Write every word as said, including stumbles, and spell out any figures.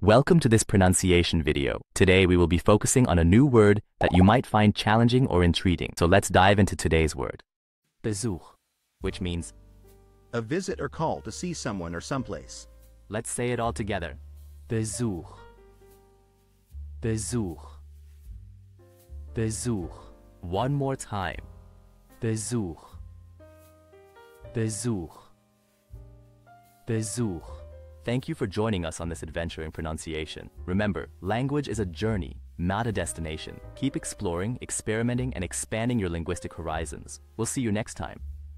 Welcome to this pronunciation video. Today we will be focusing on a new word that you might find challenging or intriguing. So let's dive into today's word. Besuch, which means a visit or call to see someone or someplace. Let's say it all together. Besuch. Besuch. Besuch. One more time. Besuch. Besuch. Besuch. Thank you for joining us on this adventure in pronunciation. Remember, language is a journey, not a destination. Keep exploring, experimenting, and expanding your linguistic horizons. We'll see you next time.